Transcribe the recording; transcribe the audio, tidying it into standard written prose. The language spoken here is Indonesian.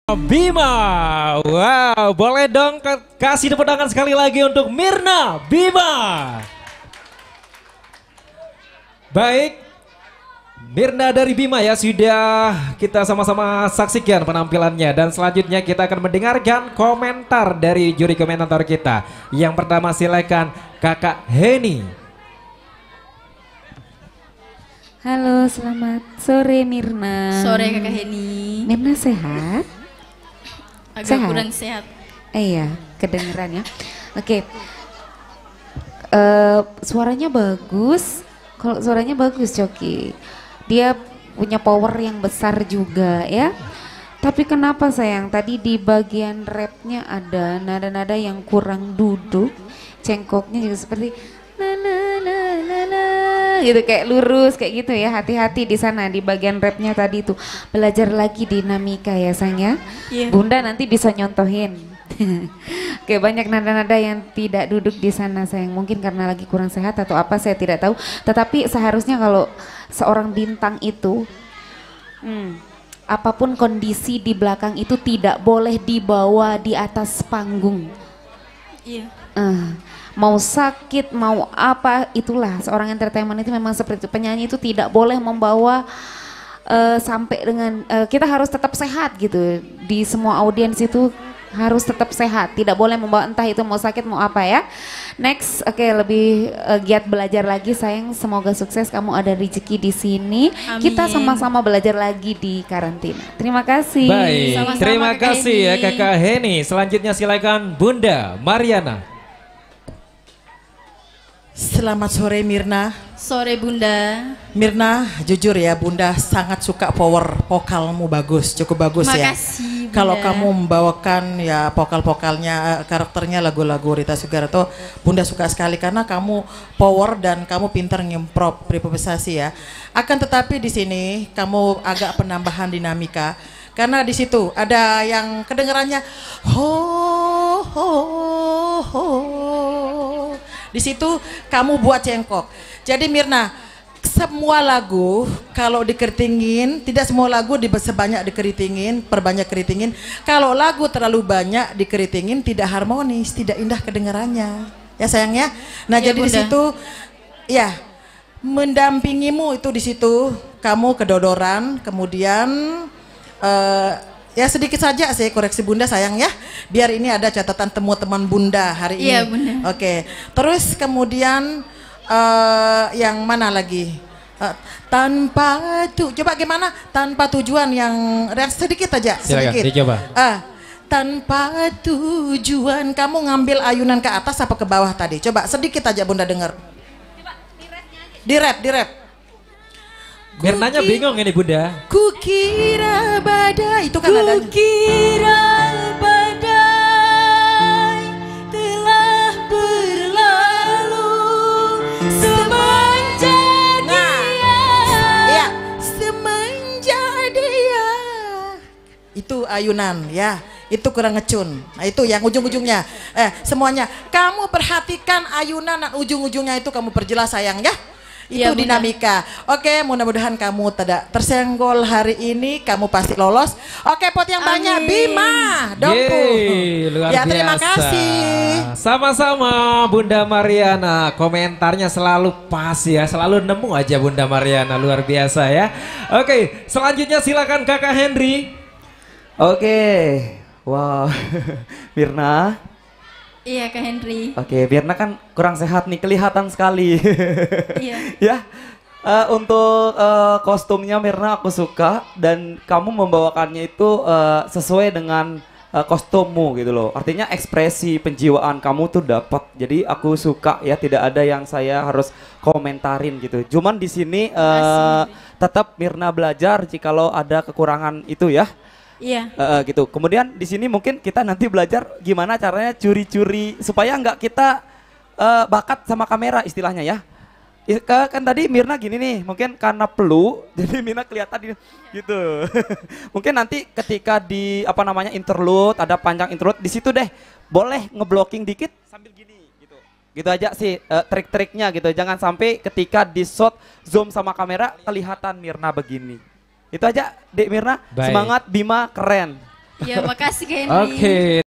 Bima, wow, boleh dong kasih tepuk tangan sekali lagi untuk Mirna Bima. Baik, Mirna dari Bima ya, sudah kita sama-sama saksikan penampilannya. Dan selanjutnya kita akan mendengarkan komentar dari juri komentator kita. Yang pertama silakan Kakak Heni. Halo, selamat sore Mirna. Sore Kakak Heni. Mirna sehat? Agak Sehat? kurang sehat. Iya, kedengeran ya. Oke. Suaranya bagus. Kalau suaranya bagus, Coki. Dia punya power yang besar juga ya. Tapi kenapa sayang? Tadi di bagian rapnya ada nada-nada yang kurang duduk. Cengkoknya juga seperti na na na na na gitu, kayak lurus kayak gitu ya. Hati-hati di sana di bagian rapnya tadi tuh. Belajar lagi dinamika ya sayang ya. Iya. Bunda nanti bisa nyontohin. Oke, banyak nada-nada yang tidak duduk di sana sayang. Mungkin karena lagi kurang sehat atau apa saya tidak tahu. Tetapi seharusnya kalau seorang bintang itu apapun kondisi di belakang itu tidak boleh dibawa di atas panggung. Iya. Mau sakit, mau apa, itulah seorang entertainment itu memang seperti itu. Penyanyi itu tidak boleh membawa sampai dengan kita harus tetap sehat gitu. Di semua audiens itu harus tetap sehat, tidak boleh membawa entah itu mau sakit mau apa ya. Next, oke, lebih giat belajar lagi sayang. Semoga sukses, kamu ada rezeki di sini. Amin. Kita sama-sama belajar lagi di karantina. Terima kasih. Baik, Sama-sama, terima Kakak kasih ya Heni. Kakak Heni. Selanjutnya silakan Bunda Mariana. Selamat sore Mirna. Sore Bunda. Mirna, jujur ya Bunda sangat suka power vokalmu, bagus, cukup bagus ya. Makasih, Bunda. Kalau kamu membawakan ya vokal-vokalnya, karakternya lagu-lagu Rita Sugiarto, Bunda suka sekali karena kamu power dan kamu pintar ngimprov, improvisasi ya. Akan tetapi di sini kamu agak penambahan dinamika. Karena di situ ada yang kedengarannya ho ho ho. Di situ kamu buat cengkok. Jadi Mirna, semua lagu kalau dikeritingin, tidak semua lagu sebanyak dikeritingin, perbanyak keritingin. Kalau lagu terlalu banyak dikeritingin tidak harmonis, tidak indah kedengarannya. Ya sayangnya. Nah, Ya, jadi di Bunda. situ ya mendampingimu itu di situ kamu kedodoran, kemudian ya sedikit saja sih koreksi Bunda sayang ya, biar ini ada catatan temu teman Bunda hari ini. Iya, Bunda. Oke, terus kemudian yang mana lagi? Tanpa coba gimana? Tanpa tujuan yang sedikit aja, Silakan, sedikit. dicoba. Tanpa tujuan, kamu ngambil ayunan ke atas apa ke bawah tadi? Coba sedikit aja Bunda dengar. Di rap, di rap. Mirnanya bingung ini Bunda. Kukira badai itu kan adanya. Kukira badai telah berlalu semenjak Iya, semenjak dia. Itu ayunan ya. Itu kurang ngecun. Nah itu yang ujung-ujungnya. Semuanya. Kamu perhatikan ayunan dan ujung-ujungnya itu kamu perjelas sayang ya. Itu Iya, Bunda. dinamika. Oke, mudah-mudahan kamu tidak tersenggol hari ini. Kamu pasti lolos. Oke, pot yang banyak. Amin. Bima, dongku. Yeay, luar Ya biasa. terima kasih. Sama-sama Bunda Mariana. Komentarnya selalu pas ya, selalu nemu aja Bunda Mariana, luar biasa ya. Oke, selanjutnya silakan Kakak Henry. Oke, wow, Mirna. Iya Kak Henry. Oke, Mirna kan kurang sehat nih, kelihatan sekali. Iya. Ya, untuk kostumnya Mirna aku suka dan kamu membawakannya itu sesuai dengan kostummu gitu loh. Artinya ekspresi penjiwaan kamu tuh dapat. Jadi aku suka ya, tidak ada yang saya harus komentarin gitu. Cuman di sini tetap Mirna belajar jikalau ada kekurangan itu ya. Iya. Gitu. Kemudian di sini mungkin kita nanti belajar gimana caranya curi-curi supaya nggak kita bakat sama kamera istilahnya ya. Kan tadi Mirna gini nih, mungkin karena flu jadi Mirna kelihatan gitu. Mungkin nanti ketika di apa namanya interlude, ada panjang interlude di situ deh boleh ngeblocking dikit sambil gini gitu. Gitu aja sih trik-triknya gitu. Jangan sampai ketika di shot zoom sama kamera kelihatan Mirna begini. Itu aja Dek Mirna, Baik. semangat Bima keren. Ya, makasih Kak Henry. Oke.